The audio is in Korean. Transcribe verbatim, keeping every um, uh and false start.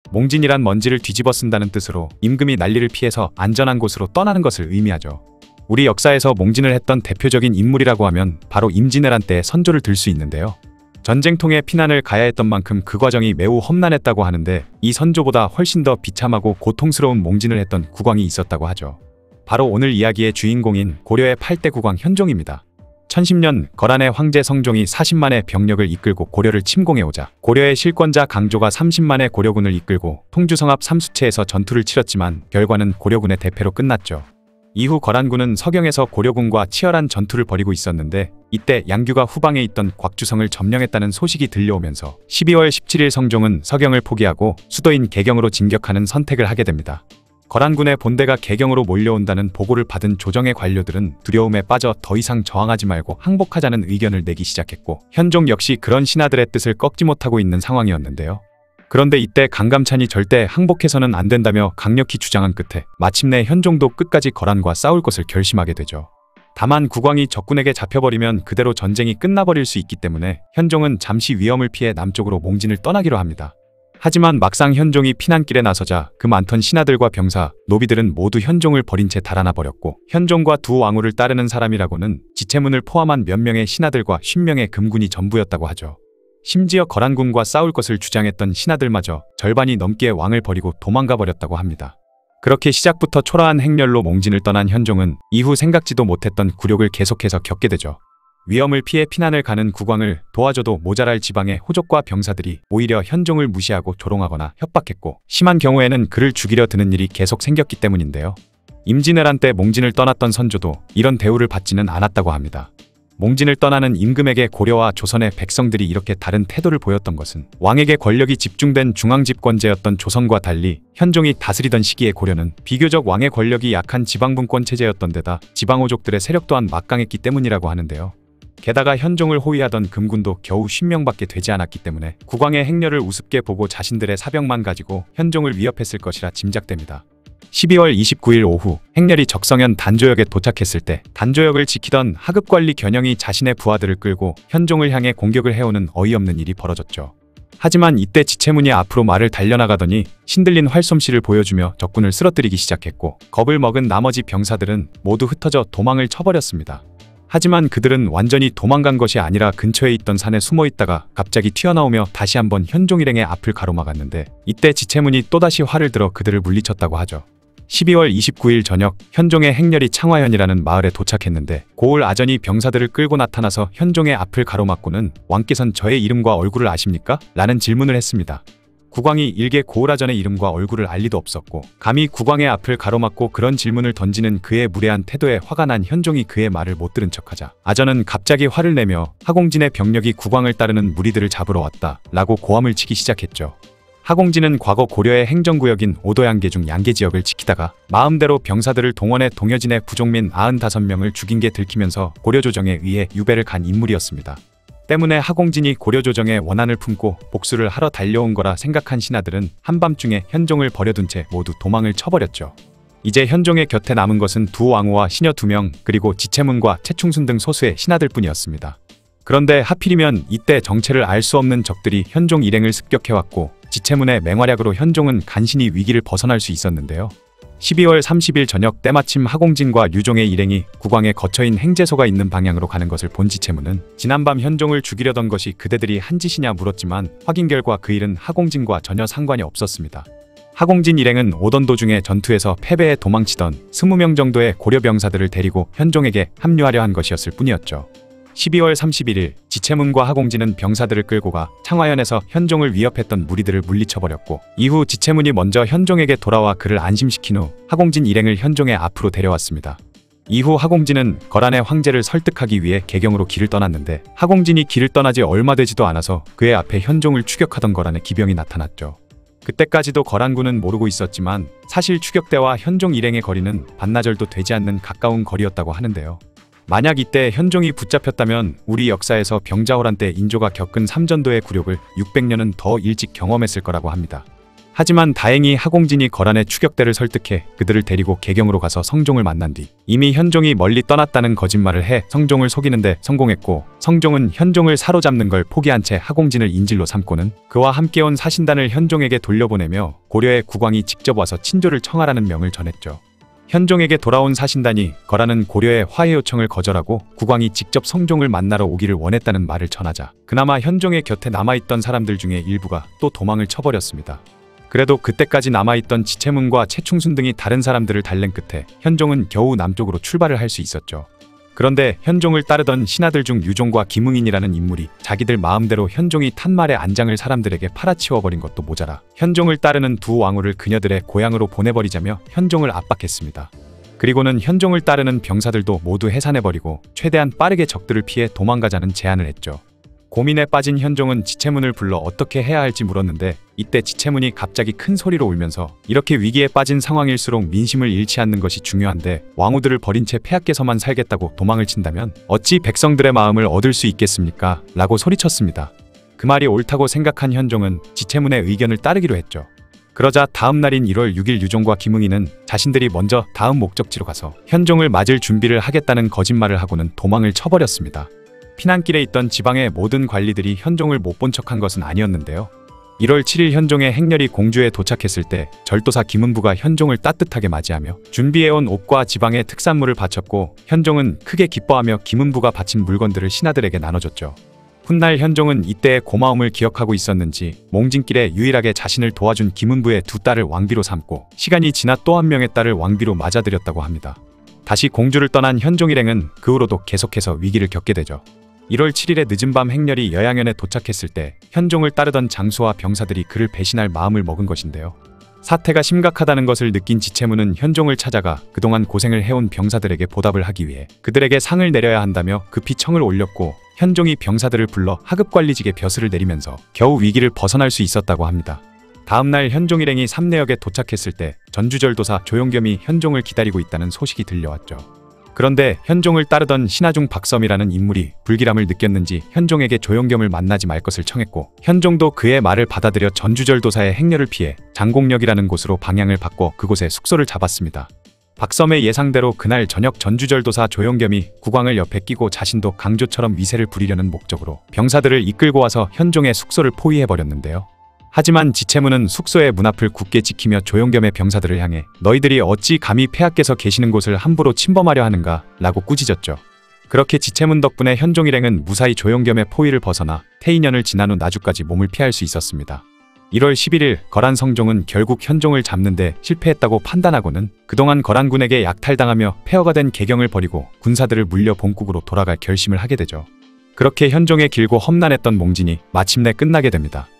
몽진이란 먼지를 뒤집어 쓴다는 뜻으로 임금이 난리를 피해서 안전한 곳으로 떠나는 것을 의미하죠. 우리 역사에서 몽진을 했던 대표적인 인물이라고 하면 바로 임진왜란 때의 선조를 들 수 있는데요. 전쟁통에 피난을 가야 했던 만큼 그 과정이 매우 험난했다고 하는데 이 선조보다 훨씬 더 비참하고 고통스러운 몽진을 했던 국왕이 있었다고 하죠. 바로 오늘 이야기의 주인공인 고려의 팔 대 국왕 현종입니다. 천십 년 거란의 황제 성종이 사십만의 병력을 이끌고 고려를 침공해오자 고려의 실권자 강조가 삼십만의 고려군을 이끌고 통주성합 삼수체에서 전투를 치렀지만 결과는 고려군의 대패로 끝났죠. 이후 거란군은 서경에서 고려군과 치열한 전투를 벌이고 있었는데 이때 양규가 후방에 있던 곽주성을 점령했다는 소식이 들려오면서 십이월 십칠일 성종은 서경을 포기하고 수도인 개경으로 진격하는 선택을 하게 됩니다. 거란군의 본대가 개경으로 몰려온다는 보고를 받은 조정의 관료들은 두려움에 빠져 더 이상 저항하지 말고 항복하자는 의견을 내기 시작했고 현종 역시 그런 신하들의 뜻을 꺾지 못하고 있는 상황이었는데요. 그런데 이때 강감찬이 절대 항복해서는 안 된다며 강력히 주장한 끝에 마침내 현종도 끝까지 거란과 싸울 것을 결심하게 되죠. 다만 국왕이 적군에게 잡혀버리면 그대로 전쟁이 끝나버릴 수 있기 때문에 현종은 잠시 위험을 피해 남쪽으로 몽진을 떠나기로 합니다. 하지만 막상 현종이 피난길에 나서자 그 많던 신하들과 병사, 노비들은 모두 현종을 버린 채 달아나 버렸고 현종과 두 왕후를 따르는 사람이라고는 지체문을 포함한 몇 명의 신하들과 쉰 명의 금군이 전부였다고 하죠. 심지어 거란군과 싸울 것을 주장했던 신하들마저 절반이 넘게 왕을 버리고 도망가 버렸다고 합니다. 그렇게 시작부터 초라한 행렬로 몽진을 떠난 현종은 이후 생각지도 못했던 굴욕을 계속해서 겪게 되죠. 위험을 피해 피난을 가는 국왕을 도와줘도 모자랄 지방의 호족과 병사들이 오히려 현종을 무시하고 조롱하거나 협박했고 심한 경우에는 그를 죽이려 드는 일이 계속 생겼기 때문인데요. 임진왜란 때 몽진을 떠났던 선조도 이런 대우를 받지는 않았다고 합니다. 몽진을 떠나는 임금에게 고려와 조선의 백성들이 이렇게 다른 태도를 보였던 것은 왕에게 권력이 집중된 중앙집권제였던 조선과 달리 현종이 다스리던 시기의 고려는 비교적 왕의 권력이 약한 지방분권 체제였던 데다 지방호족들의 세력 또한 막강했기 때문이라고 하는데요. 게다가 현종을 호위하던 금군도 겨우 쉰 명밖에 되지 않았기 때문에 국왕의 행렬을 우습게 보고 자신들의 사병만 가지고 현종을 위협했을 것이라 짐작됩니다. 십이월 이십구일 오후 행렬이 적성현 단조역에 도착했을 때 단조역을 지키던 하급관리 견영이 자신의 부하들을 끌고 현종을 향해 공격을 해오는 어이없는 일이 벌어졌죠. 하지만 이때 지체문이 앞으로 말을 달려나가더니 신들린 활솜씨를 보여주며 적군을 쓰러뜨리기 시작했고 겁을 먹은 나머지 병사들은 모두 흩어져 도망을 쳐버렸습니다. 하지만 그들은 완전히 도망간 것이 아니라 근처에 있던 산에 숨어있다가 갑자기 튀어나오며 다시 한번 현종 일행의 앞을 가로막았는데 이때 지체문이 또다시 활을 들어 그들을 물리쳤다고 하죠. 십이월 이십구일 저녁 현종의 행렬이 창화현이라는 마을에 도착했는데 고을 아전이 병사들을 끌고 나타나서 현종의 앞을 가로막고는 왕께선 저의 이름과 얼굴을 아십니까? 라는 질문을 했습니다. 국왕이 일개 고을아전의 이름과 얼굴을 알 리도 없었고 감히 국왕의 앞을 가로막고 그런 질문을 던지는 그의 무례한 태도에 화가 난 현종이 그의 말을 못 들은 척하자 아전은 갑자기 화를 내며 하공진의 병력이 국왕을 따르는 무리들을 잡으러 왔다 라고 고함을 치기 시작했죠. 하공진은 과거 고려의 행정구역인 오도양계 중 양계지역을 지키다가 마음대로 병사들을 동원해 동여진의 부족민 구십오 명을 죽인 게 들키면서 고려조정에 의해 유배를 간 인물이었습니다. 때문에 하공진이 고려조정의 원한을 품고 복수를 하러 달려온 거라 생각한 신하들은 한밤중에 현종을 버려둔 채 모두 도망을 쳐버렸죠. 이제 현종의 곁에 남은 것은 두 왕후와 시녀 두 명 그리고 지체문과 채충순 등 소수의 신하들 뿐이었습니다. 그런데 하필이면 이때 정체를 알 수 없는 적들이 현종 일행을 습격해왔고 지체문의 맹활약으로 현종은 간신히 위기를 벗어날 수 있었는데요. 십이월 삼십일 저녁 때마침 하공진과 유종의 일행이 국왕의 거처인 행제소가 있는 방향으로 가는 것을 본 지체문은 지난밤 현종을 죽이려던 것이 그대들이 한 짓이냐 물었지만 확인 결과 그 일은 하공진과 전혀 상관이 없었습니다. 하공진 일행은 오던 도중에 전투에서 패배해 도망치던 이십 명 정도의 고려 병사들을 데리고 현종에게 합류하려 한 것이었을 뿐이었죠. 십이월 삼십일일 지체문과 하공진은 병사들을 끌고 가 창화현에서 현종을 위협했던 무리들을 물리쳐버렸고 이후 지체문이 먼저 현종에게 돌아와 그를 안심시킨 후 하공진 일행을 현종의 앞으로 데려왔습니다. 이후 하공진은 거란의 황제를 설득하기 위해 개경으로 길을 떠났는데 하공진이 길을 떠나지 얼마 되지도 않아서 그의 앞에 현종을 추격하던 거란의 기병이 나타났죠. 그때까지도 거란군은 모르고 있었지만 사실 추격대와 현종 일행의 거리는 반나절도 되지 않는 가까운 거리였다고 하는데요. 만약 이때 현종이 붙잡혔다면 우리 역사에서 병자호란 때 인조가 겪은 삼전도의 굴욕을 육백 년은 더 일찍 경험했을 거라고 합니다. 하지만 다행히 하공진이 거란의 추격대를 설득해 그들을 데리고 개경으로 가서 성종을 만난 뒤 이미 현종이 멀리 떠났다는 거짓말을 해 성종을 속이는데 성공했고, 성종은 현종을 사로잡는 걸 포기한 채 하공진을 인질로 삼고는 그와 함께 온 사신단을 현종에게 돌려보내며 고려의 국왕이 직접 와서 친조를 청하라는 명을 전했죠. 현종에게 돌아온 사신단이 거란은 고려의 화해 요청을 거절하고 국왕이 직접 성종을 만나러 오기를 원했다는 말을 전하자 그나마 현종의 곁에 남아있던 사람들 중에 일부가 또 도망을 쳐버렸습니다. 그래도 그때까지 남아있던 지체문과 최충순 등이 다른 사람들을 달랜 끝에 현종은 겨우 남쪽으로 출발을 할 수 있었죠. 그런데 현종을 따르던 신하들 중 유종과 김응인이라는 인물이 자기들 마음대로 현종이 탄 말의 안장을 사람들에게 팔아치워버린 것도 모자라 현종을 따르는 두 왕후를 그녀들의 고향으로 보내버리자며 현종을 압박했습니다. 그리고는 현종을 따르는 병사들도 모두 해산해버리고 최대한 빠르게 적들을 피해 도망가자는 제안을 했죠. 고민에 빠진 현종은 지체문을 불러 어떻게 해야 할지 물었는데 이때 지체문이 갑자기 큰 소리로 울면서 이렇게 위기에 빠진 상황일수록 민심을 잃지 않는 것이 중요한데 왕후들을 버린 채 폐하께서만 살겠다고 도망을 친다면 어찌 백성들의 마음을 얻을 수 있겠습니까? 라고 소리쳤습니다. 그 말이 옳다고 생각한 현종은 지체문의 의견을 따르기로 했죠. 그러자 다음 날인 일월 육일 유종과 김응인은 자신들이 먼저 다음 목적지로 가서 현종을 맞을 준비를 하겠다는 거짓말을 하고는 도망을 쳐버렸습니다. 피난길에 있던 지방의 모든 관리들이 현종을 못 본 척한 것은 아니었는데요. 일월 칠일 현종의 행렬이 공주에 도착했을 때 절도사 김은부가 현종을 따뜻하게 맞이하며 준비해온 옷과 지방의 특산물을 바쳤고 현종은 크게 기뻐하며 김은부가 바친 물건들을 신하들에게 나눠줬죠. 훗날 현종은 이때의 고마움을 기억하고 있었는지 몽진길에 유일하게 자신을 도와준 김은부의 두 딸을 왕비로 삼고 시간이 지나 또 한 명의 딸을 왕비로 맞아들였다고 합니다. 다시 공주를 떠난 현종 일행은 그 후로도 계속해서 위기를 겪게 되죠. 일월 칠일의 늦은 밤 행렬이 여양현에 도착했을 때 현종을 따르던 장수와 병사들이 그를 배신할 마음을 먹은 것인데요. 사태가 심각하다는 것을 느낀 지체문은 현종을 찾아가 그동안 고생을 해온 병사들에게 보답을 하기 위해 그들에게 상을 내려야 한다며 급히 청을 올렸고 현종이 병사들을 불러 하급관리직에 벼슬을 내리면서 겨우 위기를 벗어날 수 있었다고 합니다. 다음날 현종 일행이 삼내역에 도착했을 때 전주절도사 조용겸이 현종을 기다리고 있다는 소식이 들려왔죠. 그런데 현종을 따르던 신하 중 박섬이라는 인물이 불길함을 느꼈는지 현종에게 조용겸을 만나지 말 것을 청했고 현종도 그의 말을 받아들여 전주절도사의 행렬을 피해 장곡역이라는 곳으로 방향을 바꿔 그곳에 숙소를 잡았습니다. 박섬의 예상대로 그날 저녁 전주절도사 조용겸이 국왕을 옆에 끼고 자신도 강조처럼 위세를 부리려는 목적으로 병사들을 이끌고 와서 현종의 숙소를 포위해버렸는데요. 하지만 지체문은 숙소의 문 앞을 굳게 지키며 조용겸의 병사들을 향해 너희들이 어찌 감히 폐하께서 계시는 곳을 함부로 침범하려 하는가? 라고 꾸짖었죠. 그렇게 지체문 덕분에 현종 일행은 무사히 조용겸의 포위를 벗어나 태인년을 지난 후 나주까지 몸을 피할 수 있었습니다. 일월 십일일 거란 성종은 결국 현종을 잡는데 실패했다고 판단하고는 그동안 거란군에게 약탈당하며 폐허가 된 개경을 버리고 군사들을 물려 본국으로 돌아갈 결심을 하게 되죠. 그렇게 현종의 길고 험난했던 몽진이 마침내 끝나게 됩니다.